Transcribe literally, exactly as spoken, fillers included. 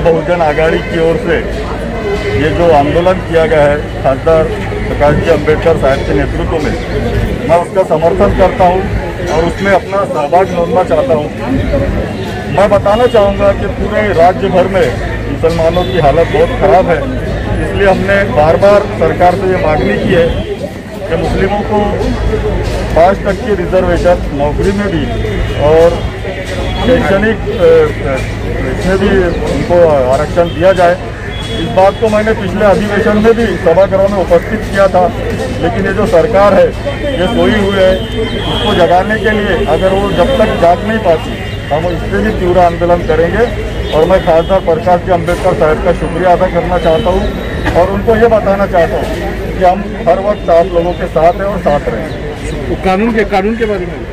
बहुजन आघाड़ी की ओर से ये जो आंदोलन किया गया है खासदार प्रकाश जी अम्बेडकर साहब के नेतृत्व में, मैं उसका समर्थन करता हूँ और उसमें अपना सहभाग नोंदना चाहता हूँ। मैं बताना चाहूँगा कि पूरे राज्य भर में मुसलमानों की हालत बहुत ख़राब है, इसलिए हमने बार बार सरकार से ये मांगनी की है कि मुस्लिमों को पाँच टक्के रिजर्वेशन नौकरी में भी और शैक्षणिक इसमें भी उनको आरक्षण दिया जाए। इस बात को मैंने पिछले अधिवेशन में भी सभागृह में उपस्थित किया था, लेकिन ये जो सरकार है ये सोई हुई है, उसको जगाने के लिए अगर वो जब तक जाग नहीं पाती हम इससे भी तीव्र आंदोलन करेंगे। और मैं खासदार प्रकाश जी अम्बेडकर साहब का शुक्रिया अदा करना चाहता हूँ और उनको ये बताना चाहता हूँ कि हम हर वक्त आप लोगों के साथ हैं और साथ रहें। कानून के कानून के बारे में